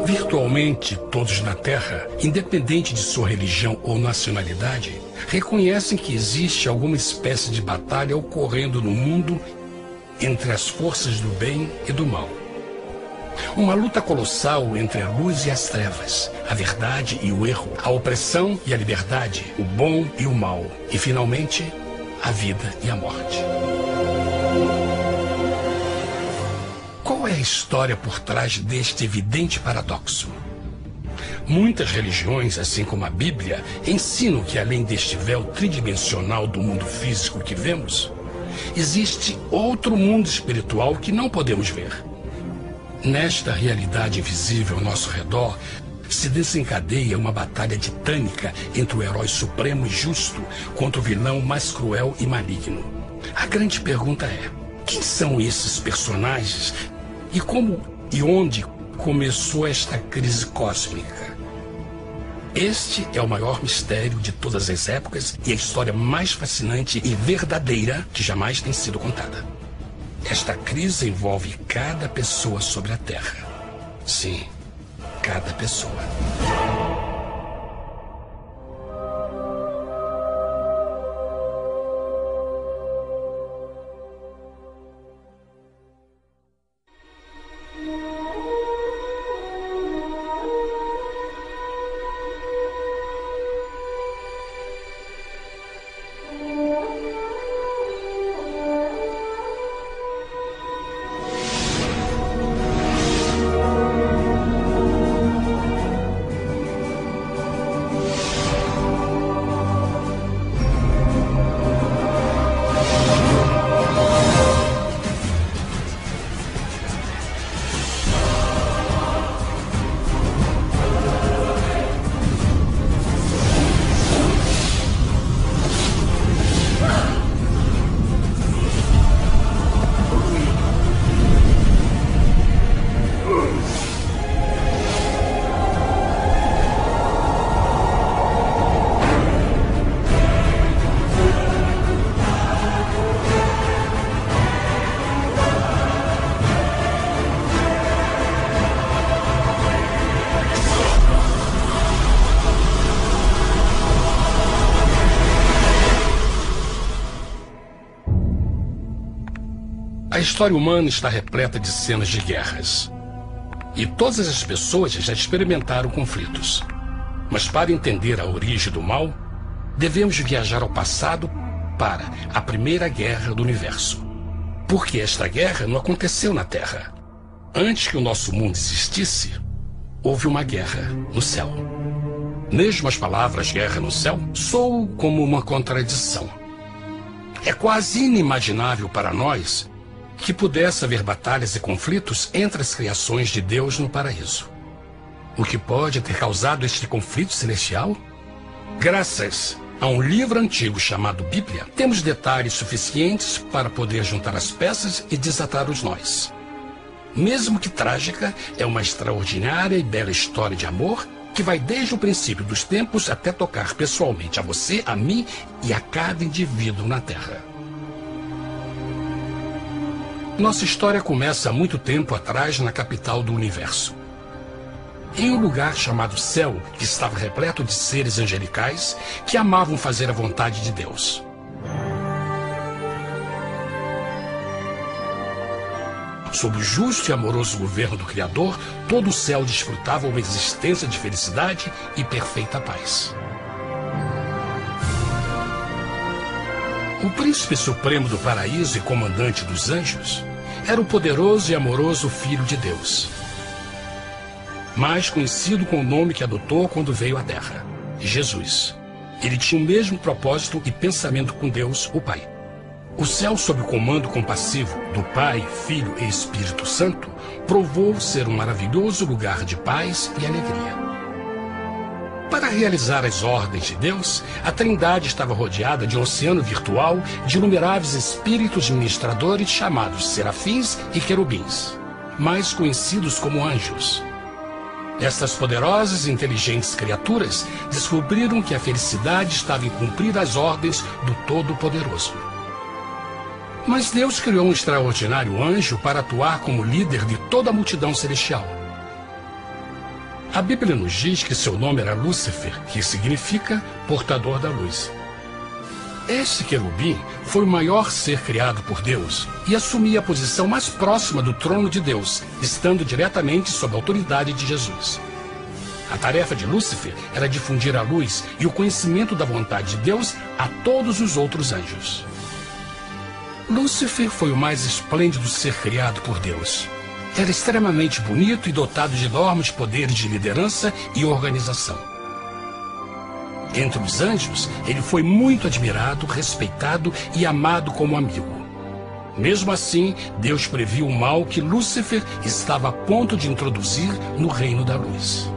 Virtualmente todos na Terra, independente de sua religião ou nacionalidade, reconhecem que existe alguma espécie de batalha ocorrendo no mundo entre as forças do bem e do mal. Uma luta colossal entre a luz e as trevas, a verdade e o erro, a opressão e a liberdade, o bom e o mal, e finalmente, a vida e a morte. Qual é a história por trás deste evidente paradoxo? Muitas religiões, assim como a Bíblia, ensinam que além deste véu tridimensional do mundo físico que vemos, existe outro mundo espiritual que não podemos ver. Nesta realidade invisível ao nosso redor, se desencadeia uma batalha titânica entre o herói supremo e justo contra o vilão mais cruel e maligno. A grande pergunta é: quem são esses personagens e como e onde começou esta crise cósmica? Este é o maior mistério de todas as épocas e a história mais fascinante e verdadeira que jamais tem sido contada. Esta crise envolve cada pessoa sobre a Terra. Sim, cada pessoa. A história humana está repleta de cenas de guerras. E todas as pessoas já experimentaram conflitos. Mas para entender a origem do mal, devemos viajar ao passado para a Primeira Guerra do Universo. Porque esta guerra não aconteceu na Terra. Antes que o nosso mundo existisse, houve uma guerra no céu. Mesmo as palavras guerra no céu soam como uma contradição. É quase inimaginável para nós que pudesse haver batalhas e conflitos entre as criações de Deus no paraíso. O que pode ter causado este conflito celestial? Graças a um livro antigo chamado Bíblia, temos detalhes suficientes para poder juntar as peças e desatar os nós. Mesmo que trágica, é uma extraordinária e bela história de amor que vai desde o princípio dos tempos até tocar pessoalmente a você, a mim e a cada indivíduo na Terra. Nossa história começa há muito tempo atrás na capital do universo. Em um lugar chamado Céu, que estava repleto de seres angelicais que amavam fazer a vontade de Deus. Sob o justo e amoroso governo do Criador, todo o céu desfrutava uma existência de felicidade e perfeita paz. O príncipe supremo do paraíso e comandante dos anjos era o poderoso e amoroso Filho de Deus, mais conhecido com o nome que adotou quando veio à Terra, Jesus. Ele tinha o mesmo propósito e pensamento com Deus, o Pai. O céu, sob o comando compassivo do Pai, Filho e Espírito Santo, provou ser um maravilhoso lugar de paz e alegria. Para realizar as ordens de Deus, a Trindade estava rodeada de um oceano virtual de inumeráveis espíritos ministradores chamados serafins e querubins, mais conhecidos como anjos. Estas poderosas e inteligentes criaturas descobriram que a felicidade estava em cumprir as ordens do Todo-Poderoso. Mas Deus criou um extraordinário anjo para atuar como líder de toda a multidão celestial. A Bíblia nos diz que seu nome era Lúcifer, que significa portador da luz. Este querubim foi o maior ser criado por Deus e assumia a posição mais próxima do trono de Deus, estando diretamente sob a autoridade de Jesus. A tarefa de Lúcifer era difundir a luz e o conhecimento da vontade de Deus a todos os outros anjos. Lúcifer foi o mais esplêndido ser criado por Deus. Era extremamente bonito e dotado de enormes poderes de liderança e organização. Entre os anjos, ele foi muito admirado, respeitado e amado como amigo. Mesmo assim, Deus previu o mal que Lúcifer estava a ponto de introduzir no reino da luz.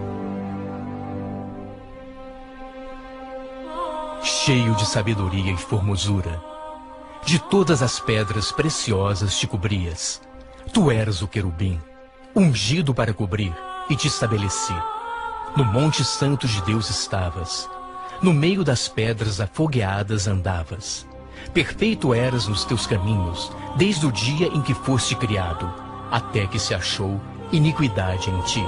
Cheio de sabedoria e formosura, de todas as pedras preciosas te cobrias. Tu eras o querubim, ungido para cobrir, e te estabeleci. No monte santo de Deus estavas. No meio das pedras afogueadas andavas. Perfeito eras nos teus caminhos, desde o dia em que foste criado, até que se achou iniquidade em ti.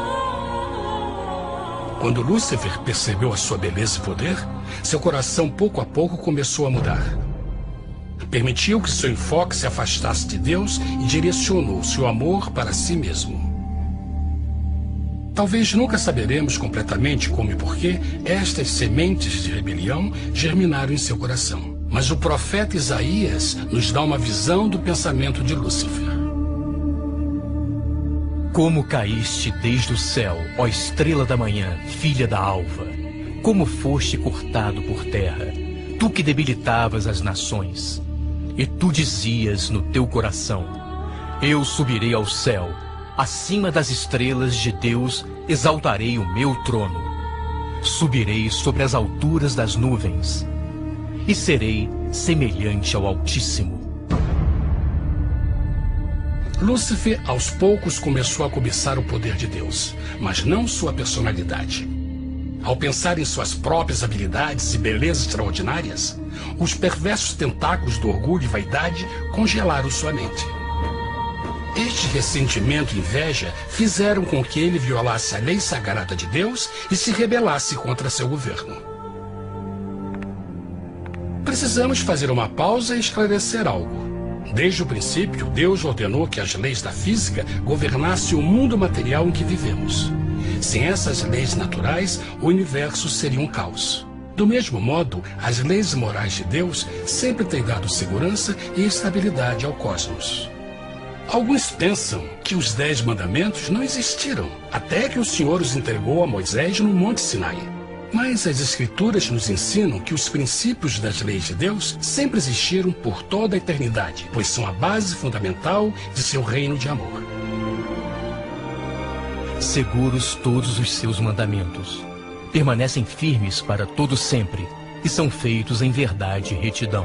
Quando Lúcifer percebeu a sua beleza e poder, seu coração pouco a pouco começou a mudar. Permitiu que seu enfoque se afastasse de Deus e direcionou seu amor para si mesmo. Talvez nunca saberemos completamente como e porquê estas sementes de rebelião germinaram em seu coração. Mas o profeta Isaías nos dá uma visão do pensamento de Lúcifer. Como caíste desde o céu, ó estrela da manhã, filha da alva! Como foste cortado por terra, tu que debilitavas as nações! E tu dizias no teu coração: eu subirei ao céu, acima das estrelas de Deus exaltarei o meu trono. Subirei sobre as alturas das nuvens e serei semelhante ao Altíssimo. Lúcifer, aos poucos, começou a cobiçar o poder de Deus, mas não sua personalidade. Ao pensar em suas próprias habilidades e belezas extraordinárias, os perversos tentáculos do orgulho e vaidade congelaram sua mente. Este ressentimento e inveja fizeram com que ele violasse a lei sagrada de Deus e se rebelasse contra seu governo. Precisamos fazer uma pausa e esclarecer algo. Desde o princípio, Deus ordenou que as leis da física governassem o mundo material em que vivemos. Sem essas leis naturais, o universo seria um caos. Do mesmo modo, as leis morais de Deus sempre têm dado segurança e estabilidade ao cosmos. Alguns pensam que os 10 mandamentos não existiram, até que o Senhor os entregou a Moisés no Monte Sinai. Mas as Escrituras nos ensinam que os princípios das leis de Deus sempre existiram por toda a eternidade, pois são a base fundamental de seu reino de amor. Seguros todos os seus mandamentos, permanecem firmes para todo sempre e são feitos em verdade e retidão.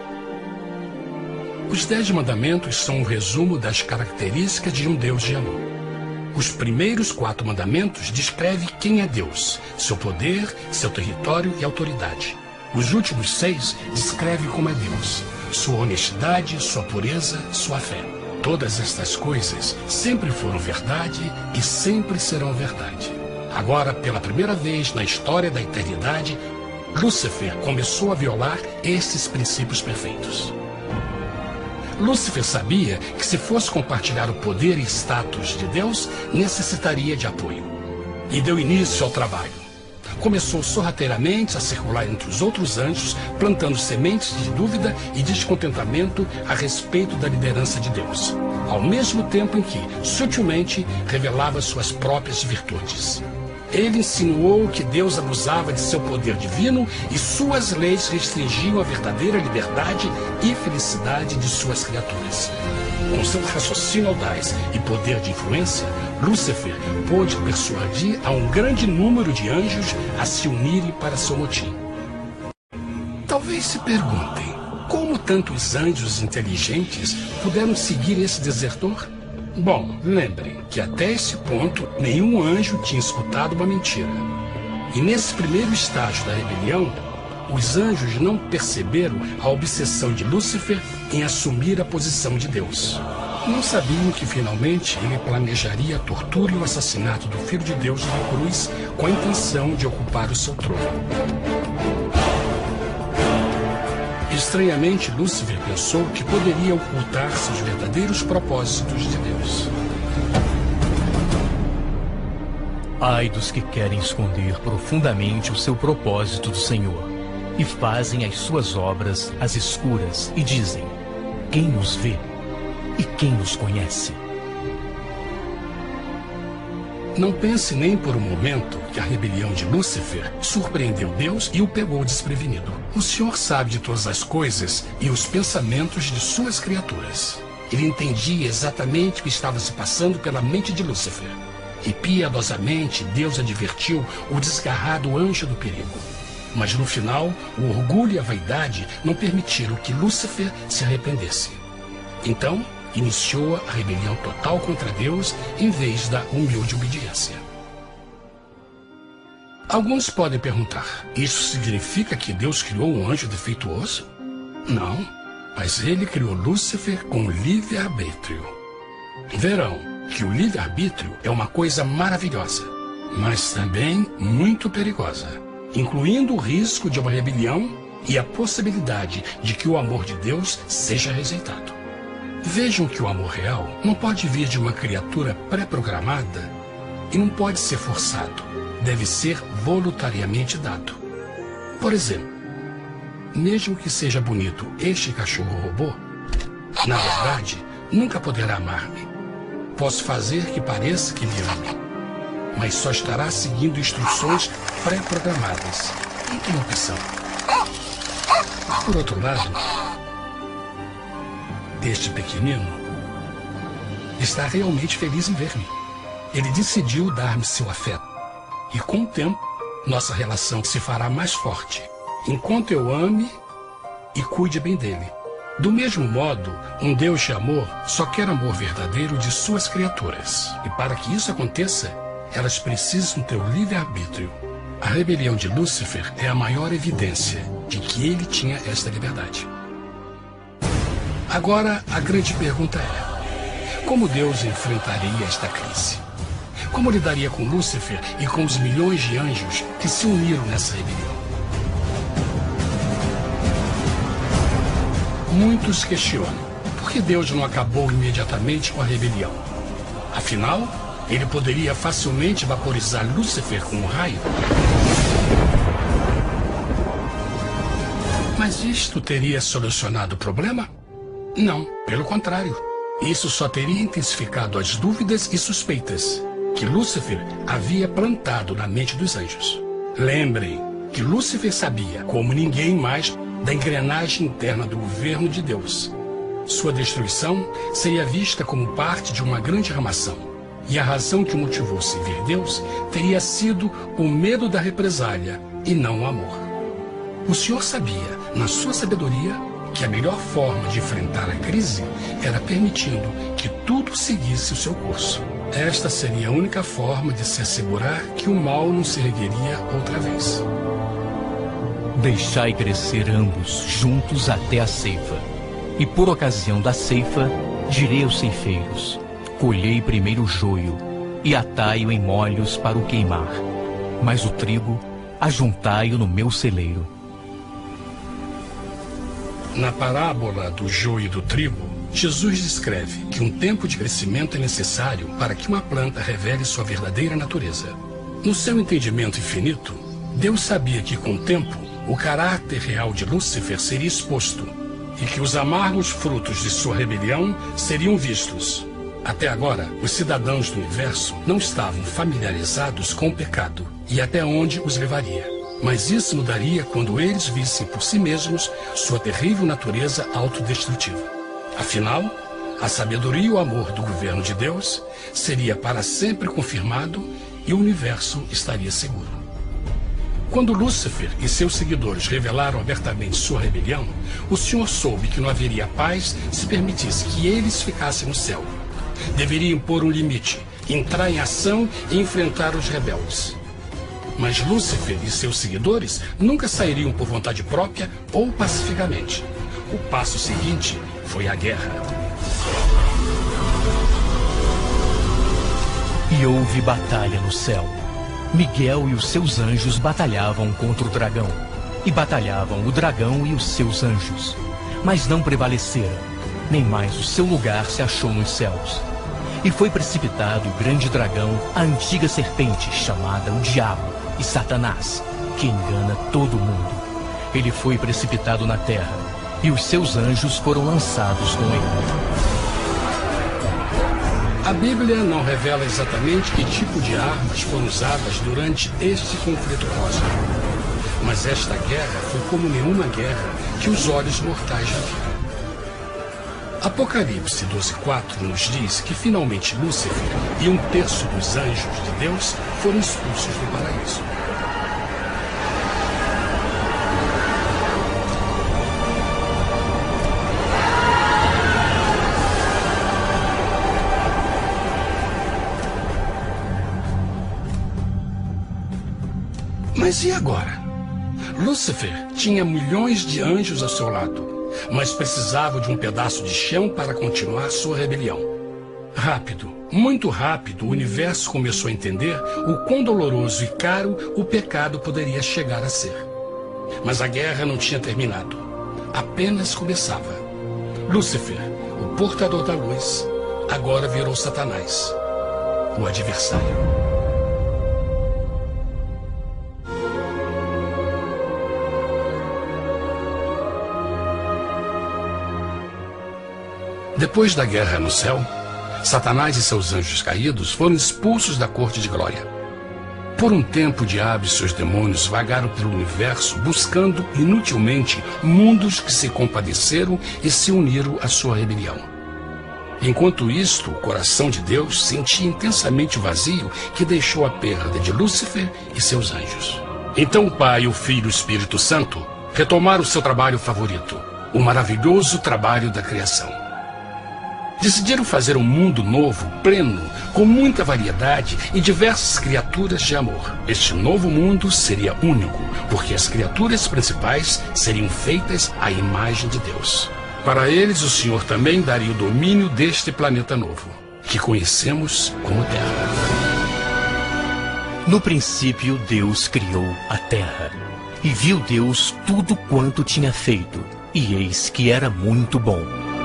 Os 10 mandamentos são um resumo das características de um Deus de amor. Os primeiros 4 mandamentos descrevem quem é Deus, seu poder, seu território e autoridade. Os últimos 6 descrevem como é Deus, sua honestidade, sua pureza, sua fé. Todas estas coisas sempre foram verdade e sempre serão verdade. Agora, pela primeira vez na história da eternidade, Lúcifer começou a violar esses princípios perfeitos. Lúcifer sabia que se fosse compartilhar o poder e status de Deus, necessitaria de apoio. E deu início ao trabalho. Começou sorrateiramente a circular entre os outros anjos, plantando sementes de dúvida e descontentamento a respeito da liderança de Deus, ao mesmo tempo em que, sutilmente, revelava suas próprias virtudes. Ele insinuou que Deus abusava de seu poder divino e suas leis restringiam a verdadeira liberdade e felicidade de suas criaturas. Com seu raciocínio audaz e poder de influência, Lúcifer pôde persuadir a um grande número de anjos a se unirem para seu motim. Talvez se perguntem, como tantos anjos inteligentes puderam seguir esse desertor? Bom, lembrem que até esse ponto nenhum anjo tinha escutado uma mentira. E nesse primeiro estágio da rebelião, os anjos não perceberam a obsessão de Lúcifer em assumir a posição de Deus. Não sabiam que finalmente ele planejaria a tortura e o assassinato do Filho de Deus na cruz com a intenção de ocupar o seu trono. Estranhamente, Lúcifer pensou que poderia ocultar seus verdadeiros propósitos de Deus. Ai dos que querem esconder profundamente o seu propósito do Senhor e fazem as suas obras às escuras e dizem: quem nos vê e quem nos conhece? Não pense nem por um momento que a rebelião de Lúcifer surpreendeu Deus e o pegou desprevenido. O Senhor sabe de todas as coisas e os pensamentos de suas criaturas. Ele entendia exatamente o que estava se passando pela mente de Lúcifer. E piedosamente Deus advertiu o desgarrado anjo do perigo. Mas no final, o orgulho e a vaidade não permitiram que Lúcifer se arrependesse. Então, iniciou a rebelião total contra Deus em vez da humilde obediência. Alguns podem perguntar: isso significa que Deus criou um anjo defeituoso? Não, mas ele criou Lúcifer com livre-arbítrio. Verão que o livre-arbítrio é uma coisa maravilhosa, mas também muito perigosa, incluindo o risco de uma rebelião e a possibilidade de que o amor de Deus seja rejeitado. Vejam que o amor real não pode vir de uma criatura pré-programada e não pode ser forçado, deve ser voluntariamente dado. Por exemplo, mesmo que seja bonito este cachorro robô, na verdade, nunca poderá amar-me. Posso fazer que pareça que me ame, mas só estará seguindo instruções pré-programadas. E que opção? Por outro lado, este pequenino está realmente feliz em ver-me. Ele decidiu dar-me seu afeto. E com o tempo, nossa relação se fará mais forte, enquanto eu ame e cuide bem dele. Do mesmo modo, um Deus de amor só quer amor verdadeiro de suas criaturas. E para que isso aconteça, elas precisam ter o livre-arbítrio. A rebelião de Lúcifer é a maior evidência de que ele tinha esta liberdade. Agora, a grande pergunta é: como Deus enfrentaria esta crise? Como lidaria com Lúcifer e com os milhões de anjos que se uniram nessa rebelião? Muitos questionam por que Deus não acabou imediatamente com a rebelião. Afinal, ele poderia facilmente vaporizar Lúcifer com um raio. Mas isto teria solucionado o problema? Não, pelo contrário. Isso só teria intensificado as dúvidas e suspeitas que Lúcifer havia plantado na mente dos anjos. Lembrem que Lúcifer sabia, como ninguém mais, da engrenagem interna do governo de Deus. Sua destruição seria vista como parte de uma grande armação, e a razão que o motivou a servir Deus teria sido o medo da represália e não o amor. O Senhor sabia, na sua sabedoria, que a melhor forma de enfrentar a crise era permitindo que tudo seguisse o seu curso. Esta seria a única forma de se assegurar que o mal não se ergueria outra vez. Deixai crescer ambos juntos até a ceifa. E por ocasião da ceifa, direi aos ceifeiros: colhei primeiro o joio e atai-o em molhos para o queimar, mas o trigo ajuntai-o no meu celeiro. Na parábola do joio e do trigo, Jesus descreve que um tempo de crescimento é necessário para que uma planta revele sua verdadeira natureza. No seu entendimento infinito, Deus sabia que com o tempo, o caráter real de Lúcifer seria exposto e que os amargos frutos de sua rebelião seriam vistos. Até agora, os cidadãos do universo não estavam familiarizados com o pecado e até onde os levaria. Mas isso mudaria quando eles vissem por si mesmos sua terrível natureza autodestrutiva. Afinal, a sabedoria e o amor do governo de Deus seria para sempre confirmado e o universo estaria seguro. Quando Lúcifer e seus seguidores revelaram abertamente sua rebelião, o Senhor soube que não haveria paz se permitisse que eles ficassem no céu. Deveria impor um limite, entrar em ação e enfrentar os rebeldes. Mas Lúcifer e seus seguidores nunca sairiam por vontade própria ou pacificamente. O passo seguinte foi a guerra. E houve batalha no céu. Miguel e os seus anjos batalhavam contra o dragão. E batalhavam o dragão e os seus anjos. Mas não prevaleceram, nem mais o seu lugar se achou nos céus. E foi precipitado o grande dragão, a antiga serpente, chamada o Diabo e Satanás, que engana todo mundo. Ele foi precipitado na terra, e os seus anjos foram lançados com ele. A Bíblia não revela exatamente que tipo de armas foram usadas durante este conflito cósmico. Mas esta guerra foi como nenhuma guerra que os olhos mortais já viram. Apocalipse 12:4 nos diz que finalmente Lúcifer e 1/3 dos anjos de Deus foram expulsos do paraíso. Mas e agora? Lúcifer tinha milhões de anjos ao seu lado, mas precisava de um pedaço de chão para continuar sua rebelião. Rápido, muito rápido, o universo começou a entender o quão doloroso e caro o pecado poderia chegar a ser. Mas a guerra não tinha terminado, apenas começava. Lúcifer, o portador da luz, agora virou Satanás, o adversário. Depois da guerra no céu, Satanás e seus anjos caídos foram expulsos da corte de glória. Por um tempo, o diabo e seus demônios vagaram pelo universo buscando inutilmente mundos que se compadeceram e se uniram à sua rebelião. Enquanto isto, o coração de Deus sentia intensamente o vazio que deixou a perda de Lúcifer e seus anjos. Então o Pai, o Filho e o Espírito Santo retomaram o seu trabalho favorito, o maravilhoso trabalho da criação. Decidiram fazer um mundo novo, pleno, com muita variedade e diversas criaturas de amor. Este novo mundo seria único, porque as criaturas principais seriam feitas à imagem de Deus. Para eles, o Senhor também daria o domínio deste planeta novo, que conhecemos como Terra. No princípio, Deus criou a terra. E viu Deus tudo quanto tinha feito, e eis que era muito bom.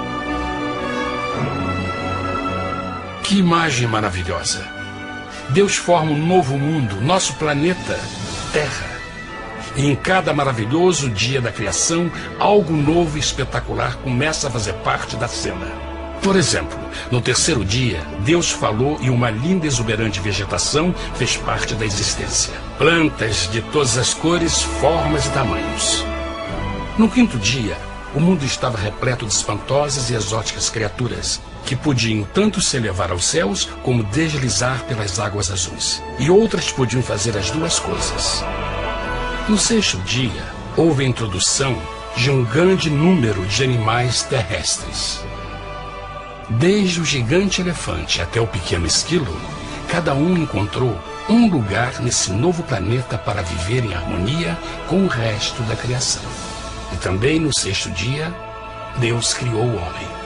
Que imagem maravilhosa! Deus forma um novo mundo, nosso planeta, Terra. E em cada maravilhoso dia da criação, algo novo e espetacular começa a fazer parte da cena. Por exemplo, no terceiro dia, Deus falou e uma linda e exuberante vegetação fez parte da existência. Plantas de todas as cores, formas e tamanhos. No quinto dia, o mundo estava repleto de espantosas e exóticas criaturas, que podiam tanto se elevar aos céus como deslizar pelas águas azuis. E outras podiam fazer as duas coisas. No sexto dia, houve a introdução de um grande número de animais terrestres. Desde o gigante elefante até o pequeno esquilo, cada um encontrou um lugar nesse novo planeta para viver em harmonia com o resto da criação. E também no sexto dia, Deus criou o homem.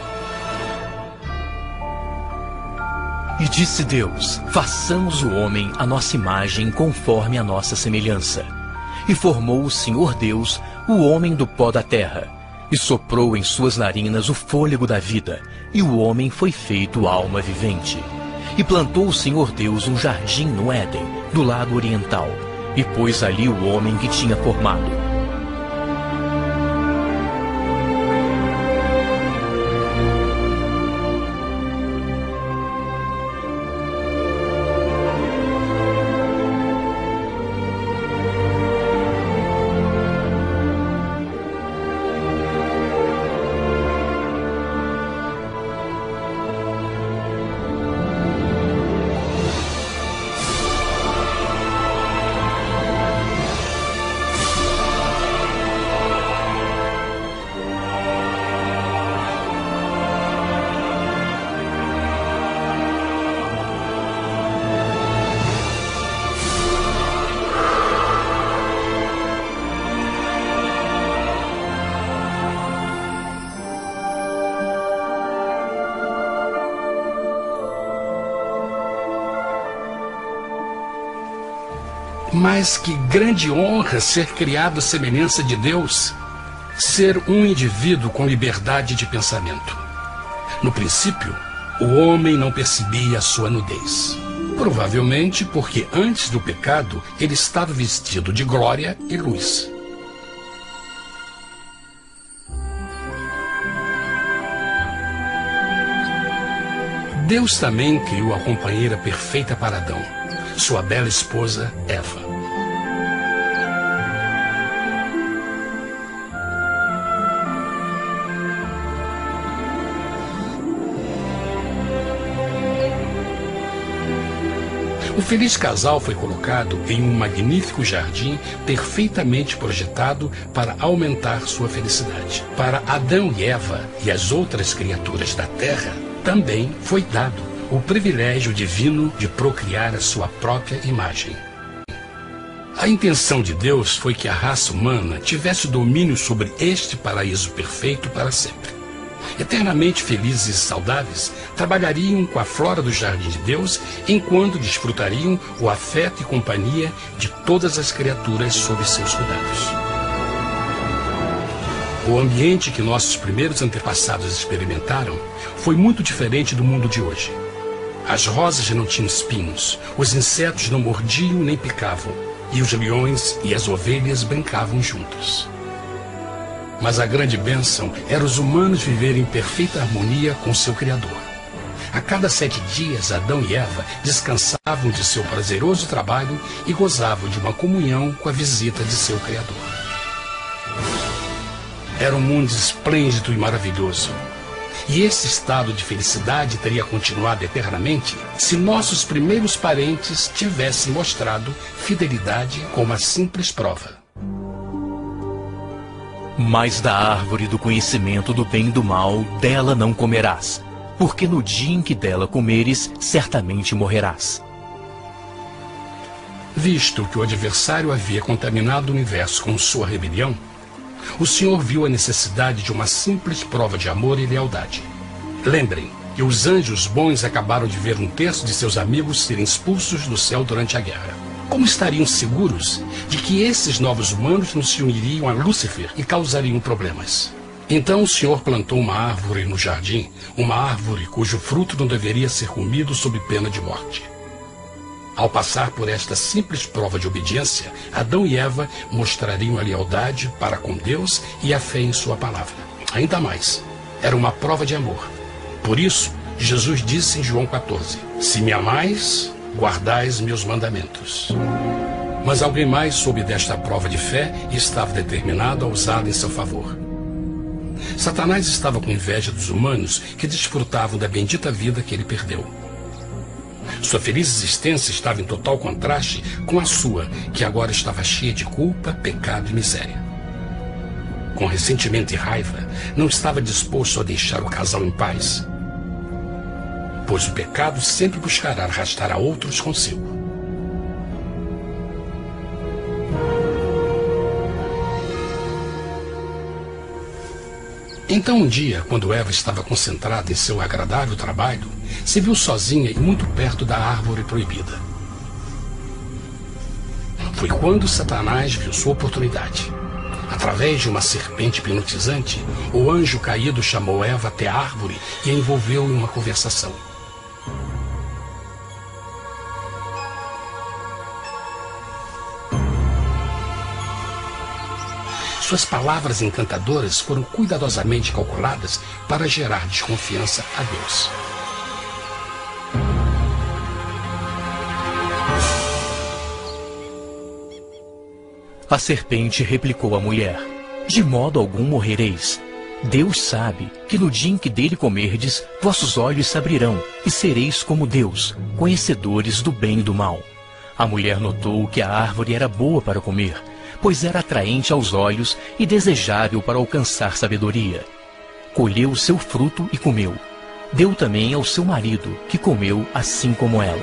E disse Deus: façamos o homem à nossa imagem, conforme a nossa semelhança. E formou o Senhor Deus o homem do pó da terra, e soprou em suas narinas o fôlego da vida, e o homem foi feito alma vivente. E plantou o Senhor Deus um jardim no Éden, do lado oriental, e pôs ali o homem que tinha formado. Mas que grande honra ser criado à semelhança de Deus, ser um indivíduo com liberdade de pensamento. No princípio, o homem não percebia a sua nudez. Provavelmente porque antes do pecado ele estava vestido de glória e luz. Deus também criou a companheira perfeita para Adão, sua bela esposa Eva. O feliz casal foi colocado em um magnífico jardim perfeitamente projetado para aumentar sua felicidade. Para Adão e Eva e as outras criaturas da terra, também foi dado o privilégio divino de procriar a sua própria imagem. A intenção de Deus foi que a raça humana tivesse domínio sobre este paraíso perfeito para sempre. Eternamente felizes e saudáveis, trabalhariam com a flora do jardim de Deus, enquanto desfrutariam o afeto e companhia de todas as criaturas sob seus cuidados. O ambiente que nossos primeiros antepassados experimentaram foi muito diferente do mundo de hoje. As rosas não tinham espinhos, os insetos não mordiam nem picavam, e os leões e as ovelhas brincavam juntos. Mas a grande bênção era os humanos viverem em perfeita harmonia com seu Criador. A cada 7 dias, Adão e Eva descansavam de seu prazeroso trabalho e gozavam de uma comunhão com a visita de seu Criador. Era um mundo esplêndido e maravilhoso. E esse estado de felicidade teria continuado eternamente se nossos primeiros parentes tivessem mostrado fidelidade com uma simples prova. Mas da árvore do conhecimento do bem e do mal, dela não comerás, porque no dia em que dela comeres, certamente morrerás. Visto que o adversário havia contaminado o universo com sua rebelião, o Senhor viu a necessidade de uma simples prova de amor e lealdade. Lembrem que os anjos bons acabaram de ver 1/3 de seus amigos serem expulsos do céu durante a guerra. Como estariam seguros de que esses novos humanos não se uniriam a Lúcifer e causariam problemas? Então o Senhor plantou uma árvore no jardim, uma árvore cujo fruto não deveria ser comido sob pena de morte. Ao passar por esta simples prova de obediência, Adão e Eva mostrariam a lealdade para com Deus e a fé em sua palavra. Ainda mais, era uma prova de amor. Por isso, Jesus disse em João 14, se me amais, guardais meus mandamentos. Mas alguém mais soube desta prova de fé e estava determinado a usá-la em seu favor. Satanás estava com inveja dos humanos que desfrutavam da bendita vida que ele perdeu. Sua feliz existência estava em total contraste com a sua, que agora estava cheia de culpa, pecado e miséria. Com ressentimento e raiva, não estava disposto a deixar o casal em paz, pois o pecado sempre buscará arrastar a outros consigo. Então um dia, quando Eva estava concentrada em seu agradável trabalho, se viu sozinha e muito perto da árvore proibida. Foi quando Satanás viu sua oportunidade. Através de uma serpente hipnotizante, o anjo caído chamou Eva até a árvore e a envolveu em uma conversação. Suas palavras encantadoras foram cuidadosamente calculadas para gerar desconfiança a Deus. A serpente replicou à mulher, de modo algum morrereis. Deus sabe que no dia em que dele comerdes, vossos olhos se abrirão, e sereis como Deus, conhecedores do bem e do mal. A mulher notou que a árvore era boa para comer, pois era atraente aos olhos e desejável para alcançar sabedoria. Colheu o seu fruto e comeu. Deu também ao seu marido, que comeu assim como ela.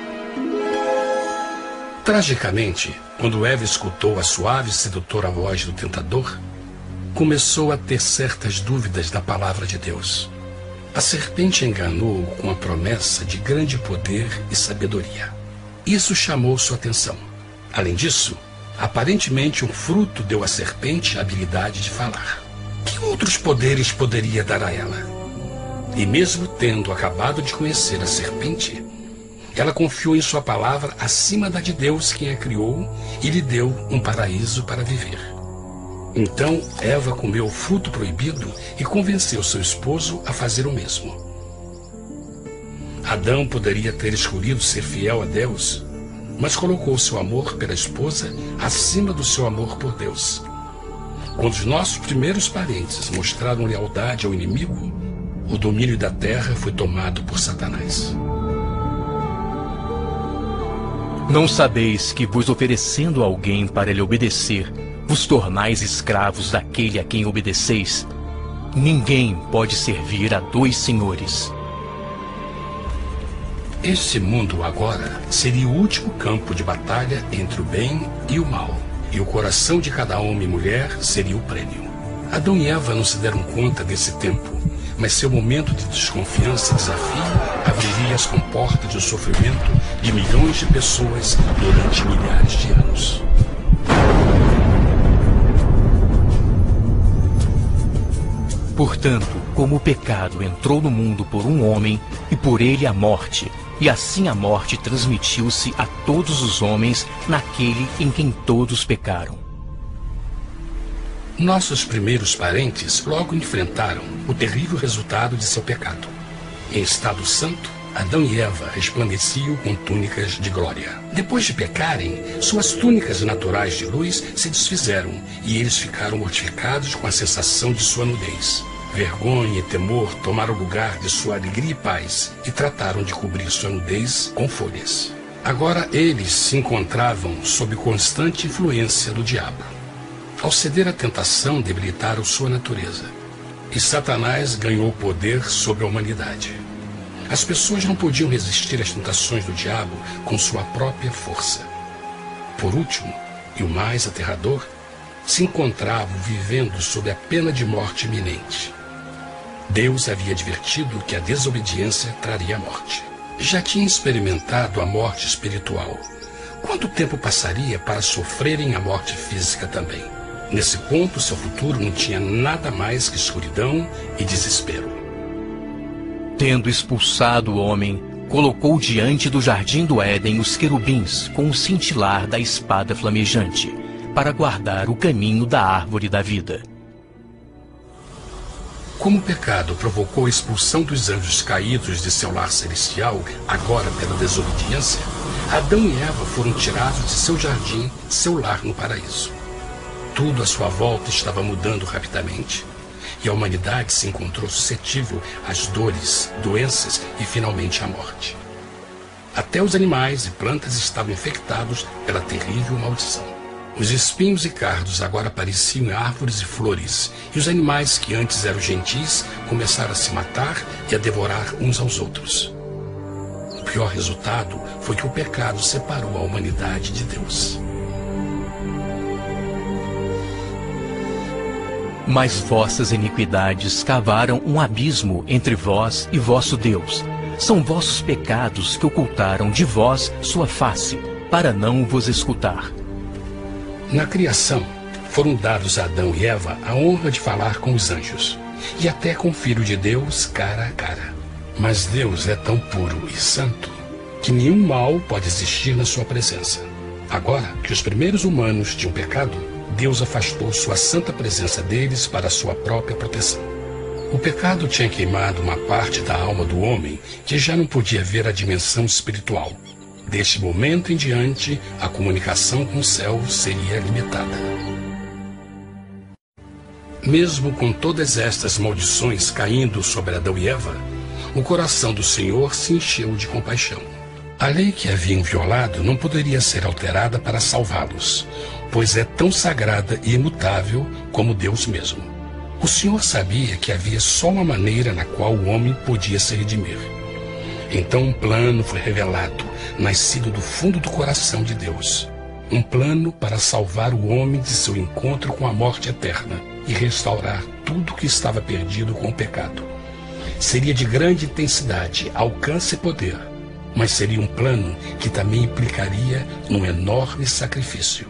Tragicamente, quando Eva escutou a suave e sedutora voz do tentador, começou a ter certas dúvidas da palavra de Deus. A serpente enganou-o com a promessa de grande poder e sabedoria. Isso chamou sua atenção. Além disso, aparentemente um fruto deu à serpente a habilidade de falar. Que outros poderes poderia dar a ela? E mesmo tendo acabado de conhecer a serpente, ela confiou em sua palavra acima da de Deus, quem a criou, e lhe deu um paraíso para viver. Então Eva comeu o fruto proibido e convenceu seu esposo a fazer o mesmo. Adão poderia ter escolhido ser fiel a Deus, mas colocou seu amor pela esposa acima do seu amor por Deus. Quando os nossos primeiros parentes mostraram lealdade ao inimigo, o domínio da terra foi tomado por Satanás. Não sabeis que, vos oferecendo a alguém para lhe obedecer, vos tornais escravos daquele a quem obedeceis? Ninguém pode servir a dois senhores. Este mundo agora seria o último campo de batalha entre o bem e o mal, e o coração de cada homem e mulher seria o prêmio. Adão e Eva não se deram conta desse tempo, mas seu momento de desconfiança e desafio abriria as comportas do sofrimento de milhões de pessoas durante milhares de anos. Portanto, como o pecado entrou no mundo por um homem, e por ele a morte, e assim a morte transmitiu-se a todos os homens naquele em quem todos pecaram. Nossos primeiros parentes logo enfrentaram o terrível resultado de seu pecado. Em estado santo, Adão e Eva resplandeciam com túnicas de glória. Depois de pecarem, suas túnicas naturais de luz se desfizeram e eles ficaram mortificados com a sensação de sua nudez. Vergonha e temor tomaram lugar de sua alegria e paz e trataram de cobrir sua nudez com folhas. Agora eles se encontravam sob constante influência do diabo. Ao ceder à tentação, debilitaram sua natureza. E Satanás ganhou poder sobre a humanidade. As pessoas não podiam resistir às tentações do diabo com sua própria força. Por último, e o mais aterrador, se encontravam vivendo sob a pena de morte iminente. Deus havia advertido que a desobediência traria a morte. Já tinha experimentado a morte espiritual. Quanto tempo passaria para sofrerem a morte física também? Nesse ponto, seu futuro não tinha nada mais que escuridão e desespero. Tendo expulsado o homem, colocou diante do jardim do Éden os querubins com o cintilar da espada flamejante, para guardar o caminho da árvore da vida. Como o pecado provocou a expulsão dos anjos caídos de seu lar celestial, agora pela desobediência, Adão e Eva foram tirados de seu jardim, seu lar no paraíso. Tudo à sua volta estava mudando rapidamente, e a humanidade se encontrou suscetível às dores, doenças e finalmente à morte. Até os animais e plantas estavam infectados pela terrível maldição. Os espinhos e cardos agora apareciam em árvores e flores, e os animais que antes eram gentis começaram a se matar e a devorar uns aos outros. O pior resultado foi que o pecado separou a humanidade de Deus. Mas vossas iniquidades cavaram um abismo entre vós e vosso Deus. São vossos pecados que ocultaram de vós sua face, para não vos escutar. Na criação, foram dados a Adão e Eva a honra de falar com os anjos, e até com o Filho de Deus cara a cara. Mas Deus é tão puro e santo que nenhum mal pode existir na sua presença. Agora que os primeiros humanos tinham pecado, Deus afastou sua santa presença deles para a sua própria proteção. O pecado tinha queimado uma parte da alma do homem que já não podia ver a dimensão espiritual. Deste momento em diante, a comunicação com o céu seria limitada. Mesmo com todas estas maldições caindo sobre Adão e Eva, o coração do Senhor se encheu de compaixão. A lei que haviam violado não poderia ser alterada para salvá-los, pois é tão sagrada e imutável como Deus mesmo. O Senhor sabia que havia só uma maneira na qual o homem podia se redimir. Então um plano foi revelado, nascido do fundo do coração de Deus. Um plano para salvar o homem de seu encontro com a morte eterna e restaurar tudo que estava perdido com o pecado. Seria de grande intensidade, alcance e poder, mas seria um plano que também implicaria num enorme sacrifício.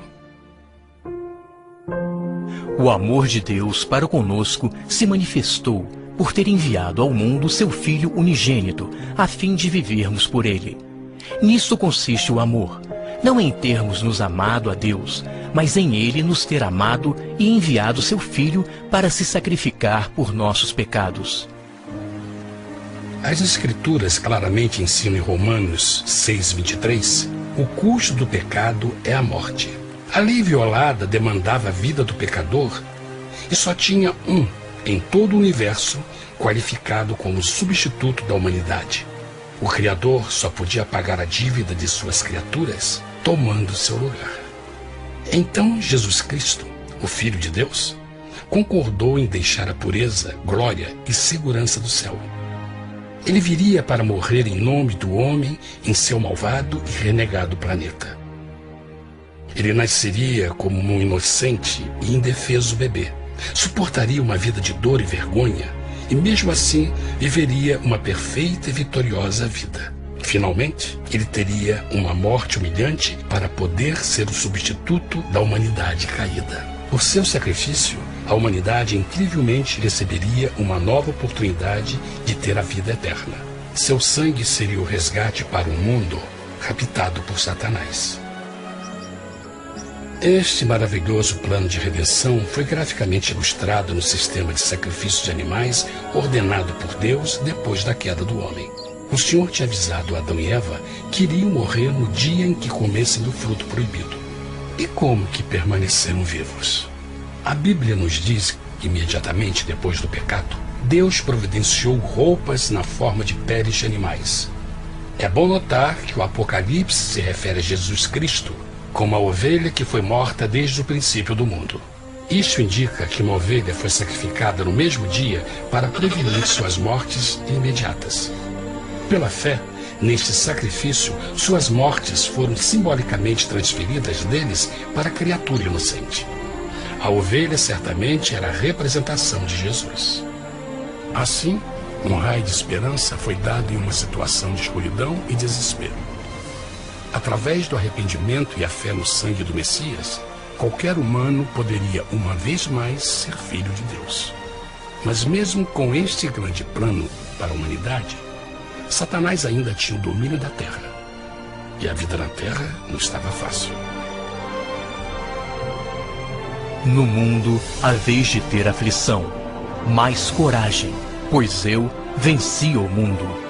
O amor de Deus para conosco se manifestou por ter enviado ao mundo seu Filho unigênito, a fim de vivermos por ele. Nisso consiste o amor, não em termos nos amado a Deus, mas em ele nos ter amado e enviado seu Filho para se sacrificar por nossos pecados. As Escrituras claramente ensinam em Romanos 6:23, o custo do pecado é a morte. A lei violada demandava a vida do pecador e só tinha um em todo o universo qualificado como substituto da humanidade. O Criador só podia pagar a dívida de suas criaturas tomando seu lugar. Então Jesus Cristo, o Filho de Deus, concordou em deixar a pureza, glória e segurança do céu. Ele viria para morrer em nome do homem em seu malvado e renegado planeta. Ele nasceria como um inocente e indefeso bebê, suportaria uma vida de dor e vergonha e mesmo assim viveria uma perfeita e vitoriosa vida. Finalmente, ele teria uma morte humilhante para poder ser o substituto da humanidade caída. Por seu sacrifício, a humanidade incrivelmente receberia uma nova oportunidade de ter a vida eterna. Seu sangue seria o resgate para um mundo raptado por Satanás. Este maravilhoso plano de redenção foi graficamente ilustrado no sistema de sacrifício de animais ordenado por Deus depois da queda do homem. O Senhor tinha avisado Adão e Eva que iriam morrer no dia em que comessem do fruto proibido. E como que permaneceram vivos? A Bíblia nos diz que imediatamente depois do pecado, Deus providenciou roupas na forma de peles de animais. É bom notar que o Apocalipse se refere a Jesus Cristo como a ovelha que foi morta desde o princípio do mundo. Isso indica que uma ovelha foi sacrificada no mesmo dia para prevenir suas mortes imediatas. Pela fé, neste sacrifício, suas mortes foram simbolicamente transferidas deles para a criatura inocente. A ovelha certamente era a representação de Jesus. Assim, um raio de esperança foi dado em uma situação de escuridão e desespero. Através do arrependimento e a fé no sangue do Messias, qualquer humano poderia uma vez mais ser filho de Deus. Mas mesmo com este grande plano para a humanidade, Satanás ainda tinha o domínio da terra. E a vida na terra não estava fácil. No mundo haveis de ter aflição, mas coragem, pois eu venci o mundo.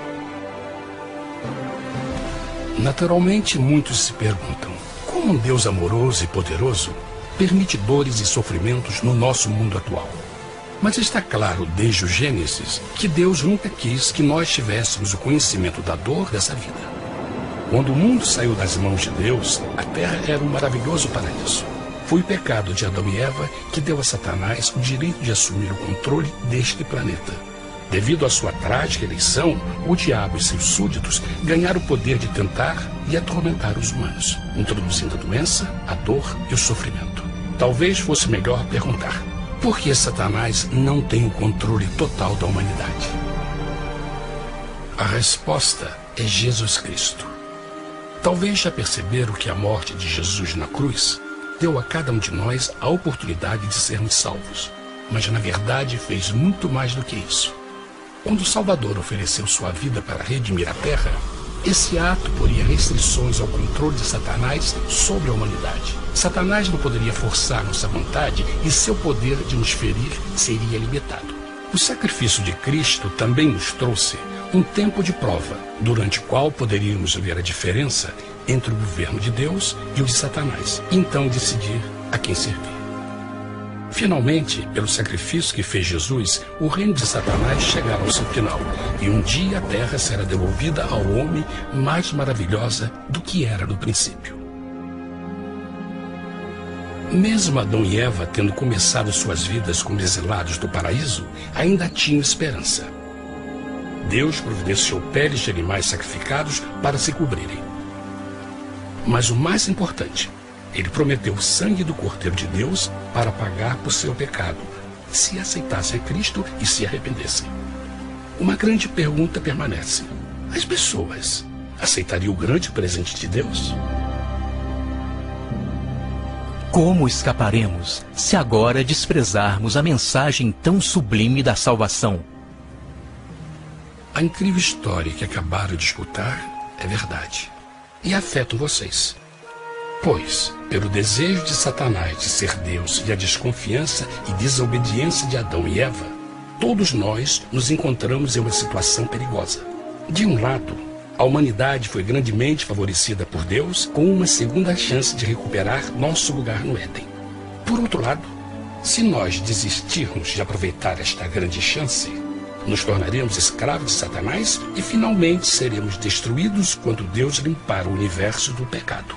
Naturalmente, muitos se perguntam, como um Deus amoroso e poderoso permite dores e sofrimentos no nosso mundo atual? Mas está claro desde o Gênesis que Deus nunca quis que nós tivéssemos o conhecimento da dor dessa vida. Quando o mundo saiu das mãos de Deus, a terra era um maravilhoso paraíso. Foi o pecado de Adão e Eva que deu a Satanás o direito de assumir o controle deste planeta. Devido à sua trágica eleição, o diabo e seus súditos ganharam o poder de tentar e atormentar os humanos, introduzindo a doença, a dor e o sofrimento. Talvez fosse melhor perguntar: por que Satanás não tem o controle total da humanidade? A resposta é Jesus Cristo. Talvez já perceberam que a morte de Jesus na cruz deu a cada um de nós a oportunidade de sermos salvos, mas na verdade fez muito mais do que isso. Quando o Salvador ofereceu sua vida para redimir a terra, esse ato poria restrições ao controle de Satanás sobre a humanidade. Satanás não poderia forçar nossa vontade e seu poder de nos ferir seria limitado. O sacrifício de Cristo também nos trouxe um tempo de prova, durante o qual poderíamos ver a diferença entre o governo de Deus e o de Satanás, e então decidir a quem servir. Finalmente, pelo sacrifício que fez Jesus, o reino de Satanás chegará ao seu final, e um dia a terra será devolvida ao homem mais maravilhosa do que era no princípio. Mesmo Adão e Eva tendo começado suas vidas como exilados do paraíso, ainda tinham esperança. Deus providenciou peles de animais sacrificados para se cobrirem. Mas o mais importante, ele prometeu o sangue do Cordeiro de Deus para pagar por seu pecado, se aceitassem a Cristo e se arrependessem. Uma grande pergunta permanece: as pessoas aceitaria o grande presente de Deus? Como escaparemos se agora desprezarmos a mensagem tão sublime da salvação? A incrível história que acabaram de escutar é verdade e afeta vocês. Pois, pelo desejo de Satanás de ser Deus e a desconfiança e desobediência de Adão e Eva, todos nós nos encontramos em uma situação perigosa. De um lado, a humanidade foi grandemente favorecida por Deus com uma segunda chance de recuperar nosso lugar no Éden. Por outro lado, se nós desistirmos de aproveitar esta grande chance, nos tornaremos escravos de Satanás e finalmente seremos destruídos quando Deus limpar o universo do pecado.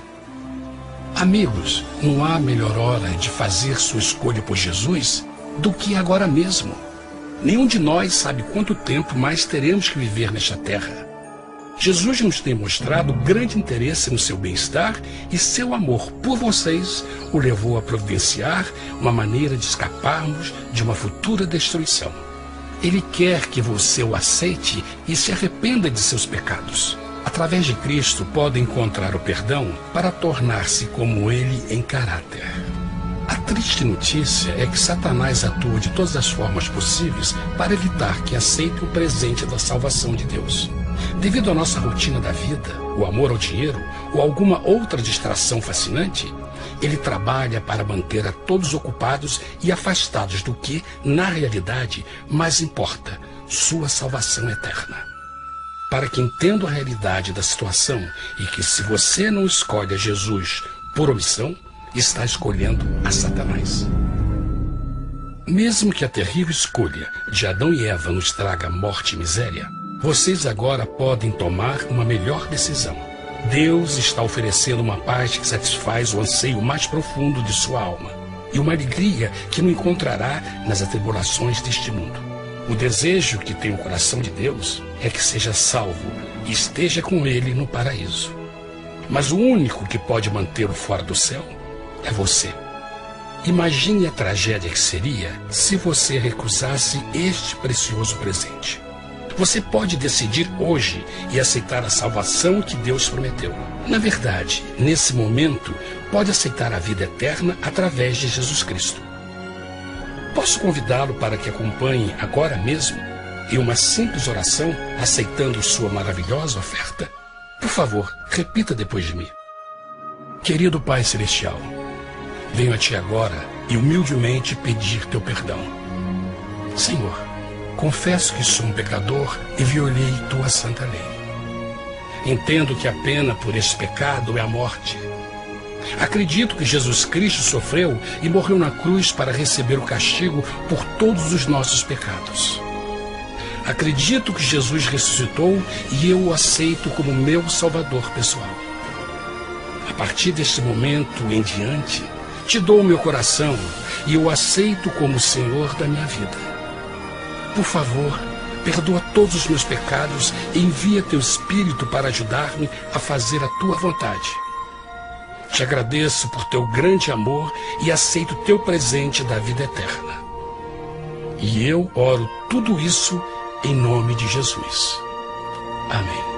Amigos, não há melhor hora de fazer sua escolha por Jesus do que agora mesmo. Nenhum de nós sabe quanto tempo mais teremos que viver nesta terra. Jesus nos tem mostrado grande interesse no seu bem-estar e seu amor por vocês o levou a providenciar uma maneira de escaparmos de uma futura destruição. Ele quer que você o aceite e se arrependa de seus pecados. Através de Cristo, pode encontrar o perdão para tornar-se como Ele em caráter. A triste notícia é que Satanás atua de todas as formas possíveis para evitar que aceite o presente da salvação de Deus. Devido à nossa rotina da vida, o amor ao dinheiro ou alguma outra distração fascinante, ele trabalha para manter a todos ocupados e afastados do que, na realidade, mais importa, sua salvação eterna. Para que entendam a realidade da situação e que se você não escolhe a Jesus por omissão, está escolhendo a Satanás. Mesmo que a terrível escolha de Adão e Eva nos traga morte e miséria, vocês agora podem tomar uma melhor decisão. Deus está oferecendo uma paz que satisfaz o anseio mais profundo de sua alma e uma alegria que não encontrará nas atribulações deste mundo. O desejo que tem o coração de Deus é que seja salvo e esteja com Ele no paraíso. Mas o único que pode mantê-lo fora do céu é você. Imagine a tragédia que seria se você recusasse este precioso presente. Você pode decidir hoje e aceitar a salvação que Deus prometeu. Na verdade, nesse momento, pode aceitar a vida eterna através de Jesus Cristo. Posso convidá-lo para que acompanhe agora mesmo em uma simples oração, aceitando sua maravilhosa oferta? Por favor, repita depois de mim. Querido Pai Celestial, venho a Ti agora e humildemente pedir Teu perdão. Senhor, confesso que sou um pecador e violei Tua santa lei. Entendo que a pena por esse pecado é a morte. Acredito que Jesus Cristo sofreu e morreu na cruz para receber o castigo por todos os nossos pecados. Acredito que Jesus ressuscitou e eu o aceito como meu Salvador pessoal. A partir deste momento em diante, Te dou o meu coração e eu o aceito como o Senhor da minha vida. Por favor, perdoa todos os meus pecados e envia Teu Espírito para ajudar-me a fazer a Tua vontade. Te agradeço por Teu grande amor e aceito Teu presente da vida eterna. E eu oro tudo isso em nome de Jesus. Amém.